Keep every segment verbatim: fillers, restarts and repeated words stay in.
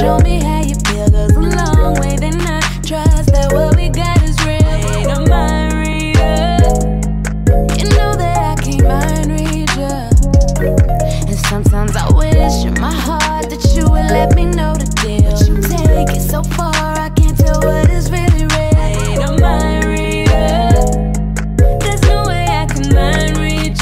show me how you feel goes a long way. Then I trust that what we got is real. Ain't a mind reader. You know that I can't mind read you. And sometimes I wish in my heart that you would let me know the deal. But you take it so far, I can't tell what is really real. Ain't a mind reader. There's no way I can mind read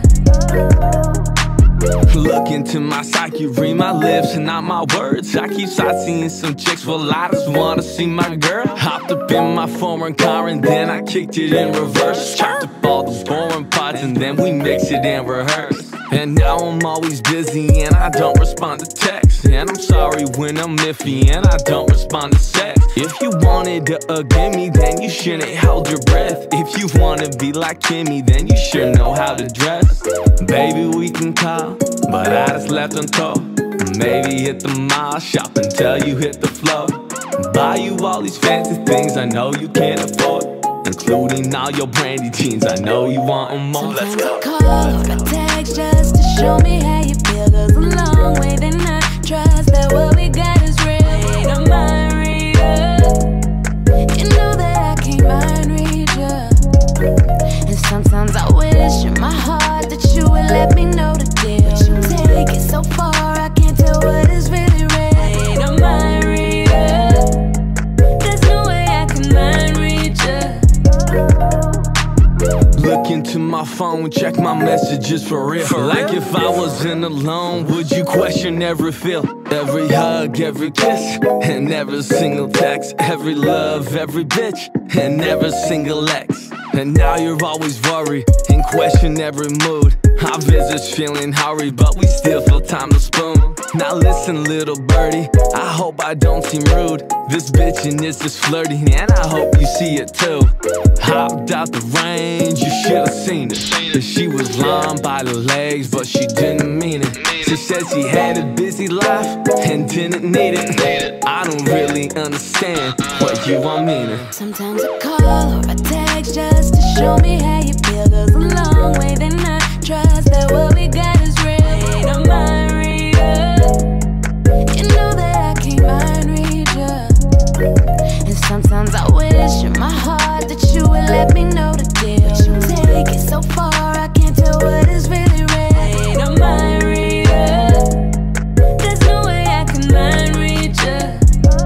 you. Look into my psyche, read my lips and not my words. I keep sightseeing some chicks, well I just wanna see my girl. Hopped up in my foreign car and then I kicked it in reverse. Chopped up all the boring parts and then we mix it and rehearse. And now I'm always busy and I don't respond to texts. And I'm sorry when I'm iffy and I don't respond to sex. If you wanted to uh, give me, then you shouldn't hold your breath. If you wanna be like Kimmy, then you sure know how to dress. Baby, we can call, but I just left on call. Maybe hit the mall, shop until you hit the floor. Buy you all these fancy things I know you can't afford, including all your brandy jeans, I know you want them more. Let's go. Sometimes I call or a text just to show me how you feel goes a long way. Then I trust that what we got is real. Ain't a mind reader. You know that I can't mind read you. And sometimes I wish in my heart that you would let me know the deal. But you take it so far, I can't tell what is really real. Ain't a mind reader. There's no way I can mind read you. Look into my phone, check my messages for real. For like real? If I wasn't alone, would you question every feel? Every hug, every kiss, and every single text. Every love, every bitch, and every single ex. And now you're always worried and question every mood. Our visits feeling hurried, but we still feel time to spoon. Now listen, little birdie, I hope I don't seem rude. This bitchiness is flirty, and I hope you see it too. Hopped out the range, you should've seen it. She was long by the legs, but she didn't mean it. She said she had a busy life and didn't need it. I don't really understand what you are meaning. Sometimes I call or I text just to show me how you feel goes a long way. Then I trust that what we got is real. Ain't a mind reader. You know that I can't mind read you. And sometimes I wish in my heart that you would let me know the deal. But you take it so far, I can't tell what is really real. Ain't a mind reader. There's no way I can mind read you.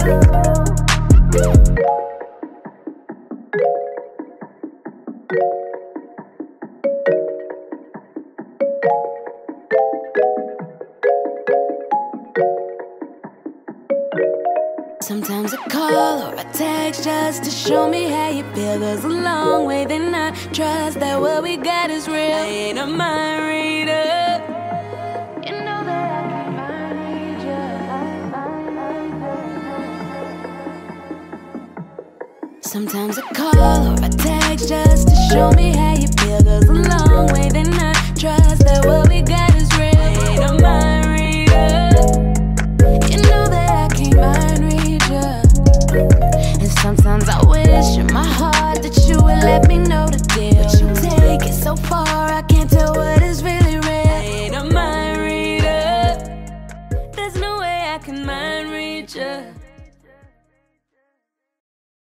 Sometimes I call or I text just to show me how you feel goes a long way. Then I trust that what we got is real. I ain't a mind reader. You know that I can mind read you. Sometimes I call or I text just to show me how you feel goes a long way. Then I trust that what we got is real. I ain't a mind reader. You know that I can't mind read you. And sometimes I wish in my heart that you would let me know the deal. But you take it so far, I can't tell what is really real. Ain't a mind reader. There's no way I can mind read you.